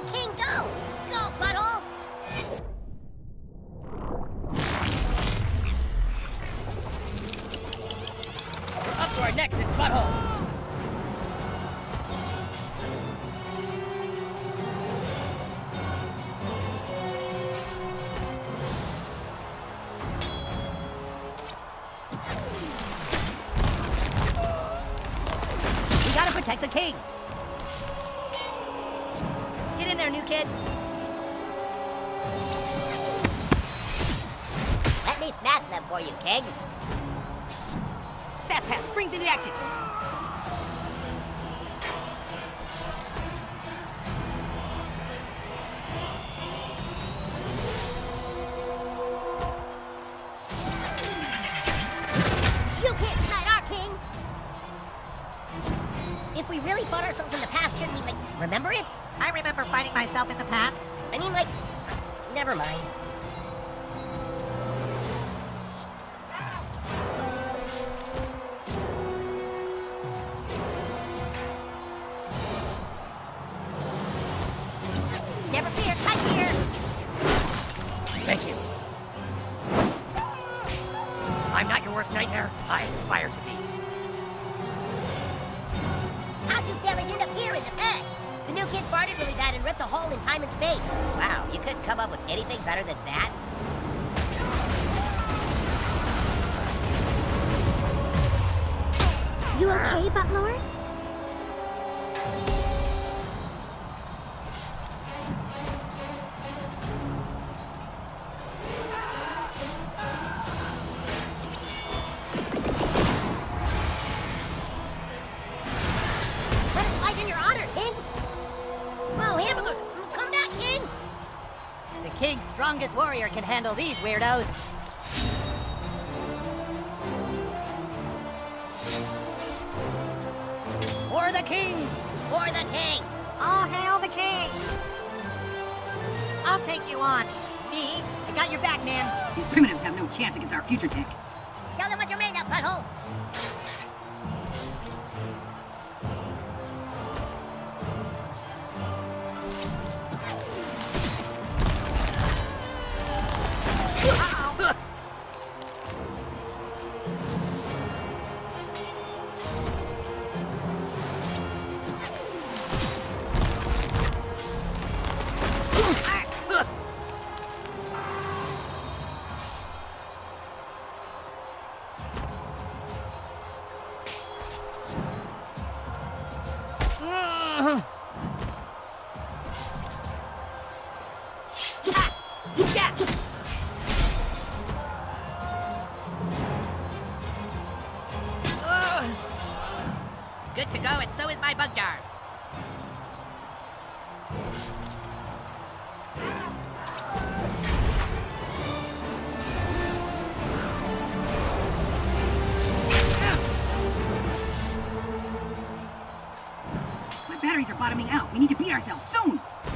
Go, King, go! Go, butthole! We're up to our necks in buttholes. We gotta protect the king! Get in there, new kid! Let me smash them for you, king! Fast pass springs into action! You can't smite our king! If we really fought ourselves in the past, shouldn't we, like, remember it? I remember fighting myself in the past. I mean, like, never mind. Never fear, Kite's here! Thank you. I'm not your worst nightmare. I aspire to be. How'd you fellas end up here in the past? The new kid farted really bad and ripped a hole in time and space. Wow, you couldn't come up with anything better than that? You okay, Buttlord? Let us fight in your honor, King! Whoa, hamburgers! Come back, King! The king's strongest warrior can handle these weirdos. For the king! For the king! All hail the king! I'll take you on. Me? I got your back, man. These primitives have no chance against our future tech. Tell them what you're made of, butthole! Uh-oh. Good to go, and so is my bug jar. My batteries are bottoming out. We need to beat ourselves soon.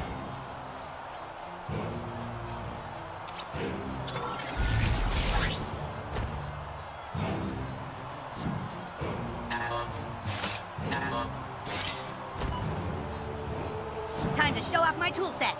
Time to show off my tool set.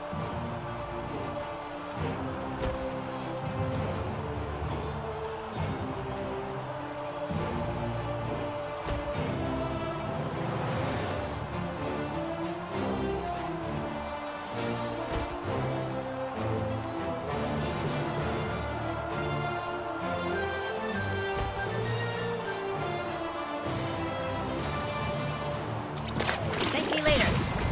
Thank me later.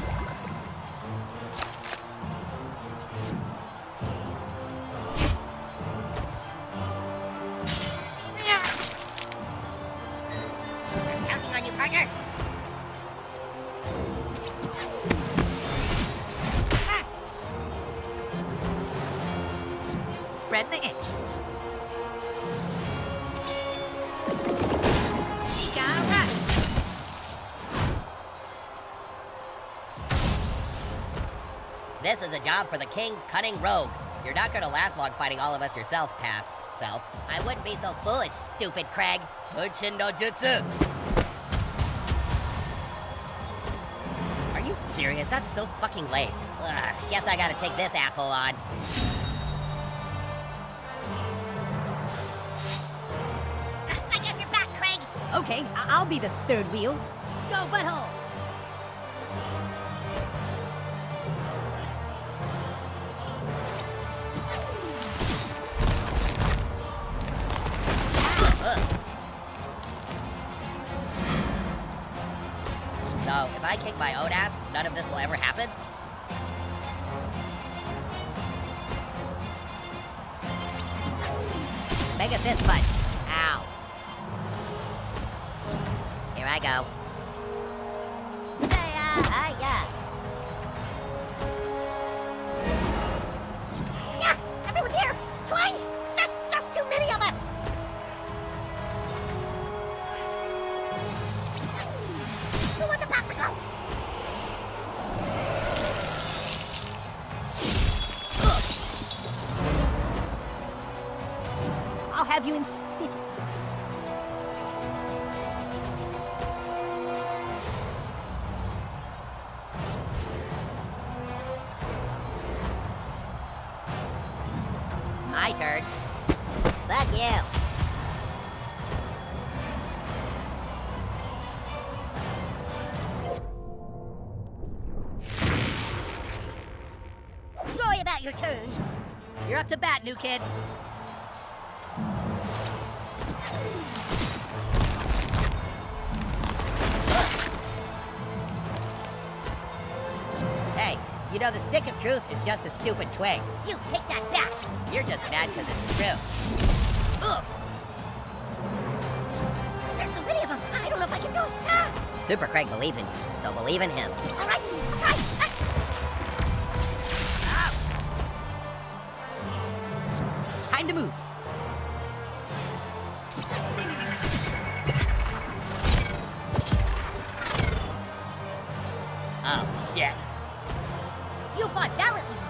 I'm counting on you, partner. Ah. Spread the itch. This is a job for the king's cunning rogue. You're not gonna last long fighting all of us yourself, past self. I wouldn't be so foolish, stupid Craig. Bunshin no jutsu. Are you serious? That's so fucking lame. Ugh, guess I gotta take this asshole on. I got your back, Craig. Okay, I'll be the third wheel. Go, butthole! So, if I kick my own ass, none of this will ever happen? Make a fist punch. Ow. Here I go. Yeah, everyone's here. Twice. There's just too many of us. Who wants a popsicle? I'll have you in stitches. My turn. Fuck you. Sorry about your turn. You're up to bat, new kid. Hey, you know the stick of truth is just a stupid twig. You take that back. You're just mad because it's true. Ugh. There's so many of them. I don't know if I can do this. Ah. Super Craig believes in you, so believe in him. All right, I'll try. Time to move. Oh, shit. You fought valiantly,